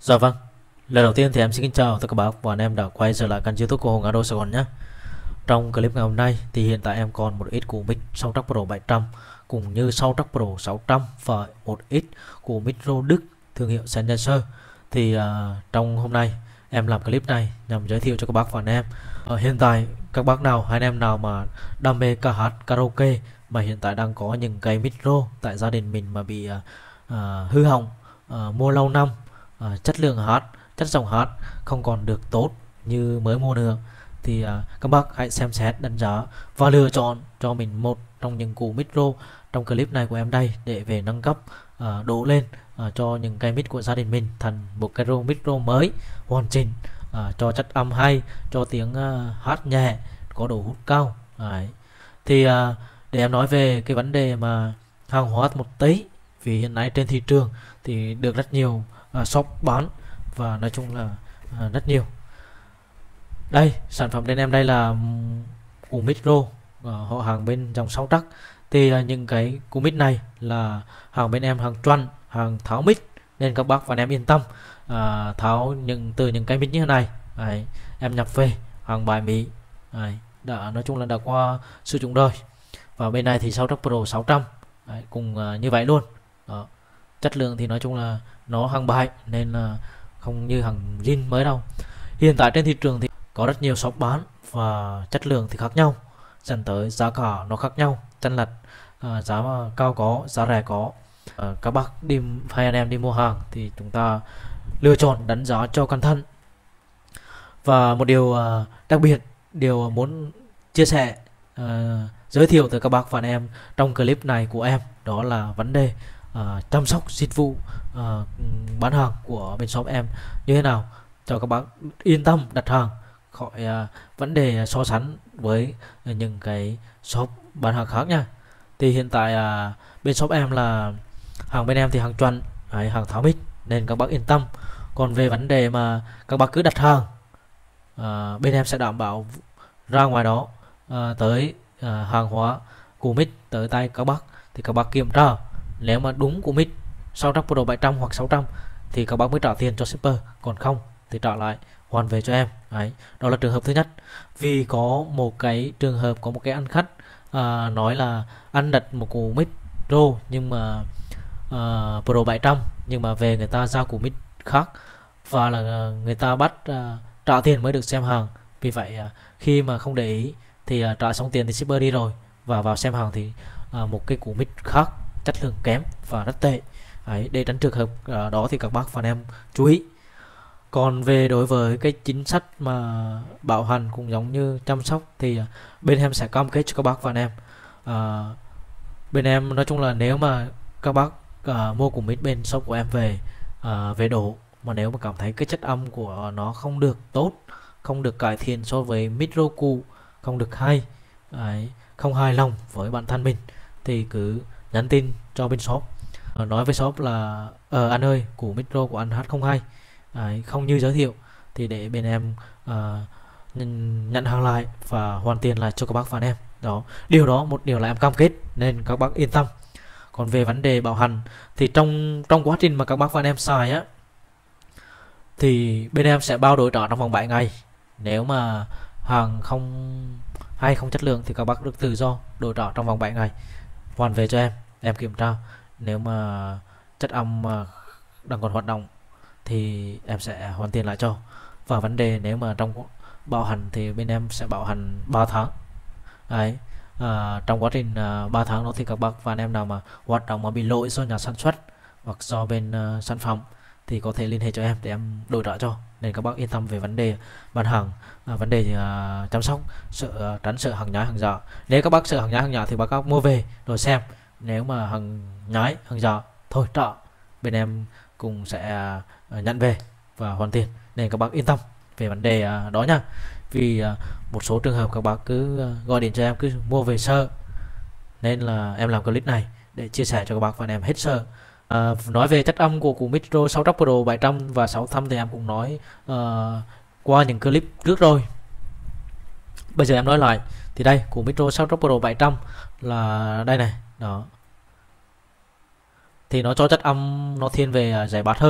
Dạ vâng, lần đầu tiên thì em xin kính chào tất cả các bác và anh em đã quay trở lại kênh YouTube của Hùng Ado Sài Gòn nhé. Trong clip ngày hôm nay thì hiện tại em còn một ít của mic Soundtrack Pro 700 cũng như Soundtrack Pro 600 và một ít của micro Đức thương hiệu Sennheiser. Thì trong hôm nay em làm clip này nhằm giới thiệu cho các bác và anh em. Hiện tại các bác nào hay anh em nào mà đam mê ca hát karaoke mà hiện tại đang có những cái micro tại gia đình mình mà bị hư hỏng, mua lâu năm, chất lượng hát, chất giọng hát không còn được tốt như mới mua nữa, thì các bác hãy xem xét đánh giá và lựa chọn cho mình một trong những củ micro trong clip này của em đây để về nâng cấp, đổ lên cho những cái mic của gia đình mình thành một cái micro mới hoàn chỉnh, cho chất âm hay, cho tiếng hát nhẹ, có độ hút cao. Đấy. Thì để em nói về cái vấn đề mà hàng hóa một tí, vì hiện nay trên thị trường thì được rất nhiều shop bán và nói chung là rất nhiều. Đây, sản phẩm đến em đây là củ micro họ hàng bên dòng Soundtrack. Thì những cái củ mic này là hàng bên em hàng chuẩn, hàng tháo mic, nên các bác và anh em yên tâm tháo từ những cái mic như thế này. Đấy, em nhập về hàng bài Mỹ. Đấy, nói chung là đã qua sử dụng rồi. Và bên này thì Soundtrack Pro 600. Đấy, cùng như vậy luôn. Đó. Chất lượng thì nói chung là nó hàng bài nên là không như hàng zin mới đâu. Hiện tại trên thị trường thì có rất nhiều shop bán và chất lượng thì khác nhau, dẫn tới giá cả nó khác nhau, chênh lệch, giá cao có, giá rẻ có. Các bác đi hay anh em đi mua hàng thì chúng ta lựa chọn đánh giá cho cẩn thận. Và một điều đặc biệt, điều muốn chia sẻ, giới thiệu tới các bác và anh em trong clip này của em, đó là vấn đề chăm sóc dịch vụ bán hàng của bên shop em như thế nào, cho các bác yên tâm đặt hàng khỏi vấn đề so sánh với những cái shop bán hàng khác nha. Thì hiện tại bên shop em là hàng bên em thì hàng chuẩn, hàng tháo mic nên các bác yên tâm. Còn về vấn đề mà các bác cứ đặt hàng, bên em sẽ đảm bảo ra ngoài đó tới hàng hóa của mic tới tay các bác thì các bác kiểm tra, nếu mà đúng của mic Soundtrack Pro 700 hoặc 600 thì các bác mới trả tiền cho shipper, còn không thì trả lại hoàn về cho em. Đấy, đó là trường hợp thứ nhất. Vì có một cái trường hợp, có một cái anh khách nói là anh đặt một củ mic Pro nhưng mà Pro 700 nhưng mà về người ta giao củ mic khác và là người ta bắt trả tiền mới được xem hàng. Vì vậy khi mà không để ý thì trả xong tiền thì shipper đi rồi, và vào xem hàng thì một cái củ mic khác chất lượng kém và rất tệ. Đấy, để tránh trường hợp đó thì các bác và anh em chú ý. Còn về đối với cái chính sách mà bảo hành cũng giống như chăm sóc thì bên em sẽ cam kết cho các bác và anh em. Bên em nói chung là nếu mà các bác mua của mic bên shop của em về đổ, mà nếu mà cảm thấy cái chất âm của nó không được tốt, không được cải thiện so với micro cũ, không được hay, không hài lòng với bản thân mình, thì cứ nhắn tin cho bên shop, nói với shop là anh ơi, củ micro của anh hát không hay, không như giới thiệu, thì để bên em nhận hàng lại và hoàn tiền lại cho các bác và anh em. Đó, điều đó một điều là em cam kết nên các bác yên tâm. Còn về vấn đề bảo hành thì trong quá trình mà các bác và anh em xài á, thì bên em sẽ bao đổi trả trong vòng 7 ngày. Nếu mà hàng không hay, không chất lượng thì các bác được tự do đổi trả trong vòng 7 ngày hoàn về cho em kiểm tra. Nếu mà chất âm mà đang còn hoạt động thì em sẽ hoàn tiền lại cho. Và vấn đề nếu mà trong bảo hành thì bên em sẽ bảo hành 3 tháng. Đấy, trong quá trình 3 tháng đó thì các bác và anh em nào mà hoạt động mà bị lỗi do nhà sản xuất hoặc do bên sản phẩm thì có thể liên hệ cho em để em đổi trả cho. Nên các bác yên tâm về vấn đề bán hàng, vấn đề chăm sóc, tránh sợ hàng nhái hàng giả. Nếu các bác sợ hàng nhái hàng giả thì các mua về rồi xem. Nếu mà hàng nhái hàng giả thôi trả, bên em cũng sẽ nhận về và hoàn tiền. Nên các bác yên tâm về vấn đề đó nha. Vì một số trường hợp các bác cứ gọi điện cho em cứ mua về sợ, nên là em làm clip này để chia sẻ cho các bác và anh em hết sợ. Nói về chất âm của micro Soundtrack Pro 700 và 600 thì em cũng nói qua những clip trước rồi. Bây giờ em nói lại thì đây, của micro Soundtrack Pro 700 là đây này, đó, thì nó cho chất âm nó thiên về giải bass hơn,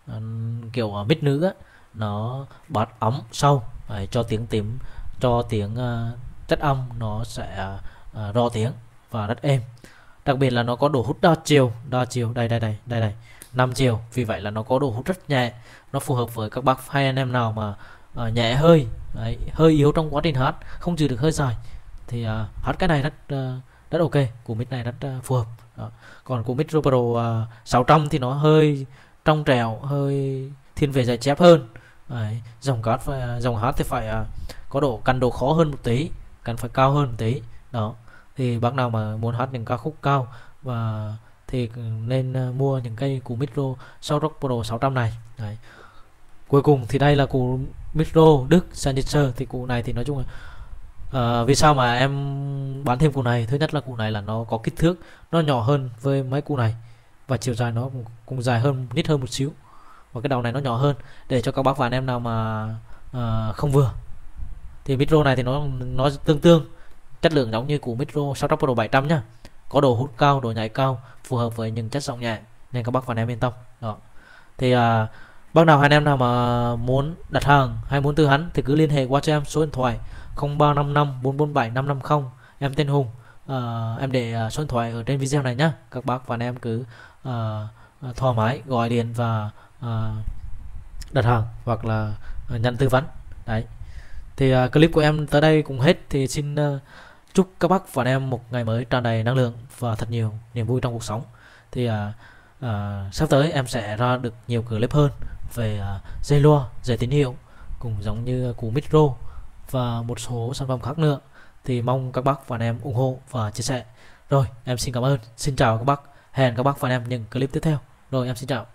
kiểu mic nữ á, nó bát ấm sâu đấy, cho tiếng tím, cho tiếng chất âm nó sẽ rõ tiếng và rất êm. Đặc biệt là nó có độ hút đa chiều đây 5 chiều, vì vậy là nó có độ hút rất nhẹ, nó phù hợp với các bác hay anh em nào mà nhẹ hơi đấy, hơi yếu trong quá trình hát, không chịu được hơi dài thì hát cái này rất ok, của mic này rất phù hợp. Đó. Còn của Micro Pro 600 thì nó hơi trong trẻo, hơi thiên về giải chép hơn. Đấy. Dòng hát thì phải có căn độ khó hơn một tí, cần phải cao hơn một tí. Đó. Thì bác nào mà muốn hát những ca khúc cao và thì nên mua những cây của Micro Soundrock Pro 600 này. Đấy. Cuối cùng thì đây là cụ Micro Đức Signature. Thì cụ này thì nói chung là vì sao mà em bán thêm cụ này, thứ nhất là cụ này là nó có kích thước nó nhỏ hơn với mấy cụ này, và chiều dài nó cũng dài hơn, nít hơn một xíu, và cái đầu này nó nhỏ hơn để cho các bác và anh em nào mà không vừa. Thì Micro này thì nó tương chất lượng giống như của Micro Soundrock Pro 700 nhá, có độ hút cao, độ nhảy cao, phù hợp với những chất giọng nhẹ, nên các bác và anh em yên tâm. Đó. Thì bác nào anh em nào mà muốn đặt hàng hay muốn tư vấn thì cứ liên hệ qua cho em số điện thoại 0355 447 550. Em tên Hùng. Em để số điện thoại ở trên video này nhé. Các bác và anh em cứ thoải mái gọi điện và đặt hàng hoặc là nhận tư vấn. Đấy. Thì clip của em tới đây cũng hết. Thì xin chúc các bác và anh em một ngày mới tràn đầy năng lượng và thật nhiều niềm vui trong cuộc sống. Thì sắp tới em sẽ ra được nhiều clip hơn về dây loa, dây tín hiệu, cũng giống như của Micro và một số sản phẩm khác nữa. Thì mong các bác và anh em ủng hộ và chia sẻ. Rồi em xin cảm ơn, xin chào các bác, hẹn các bác và anh em những clip tiếp theo. Rồi em xin chào.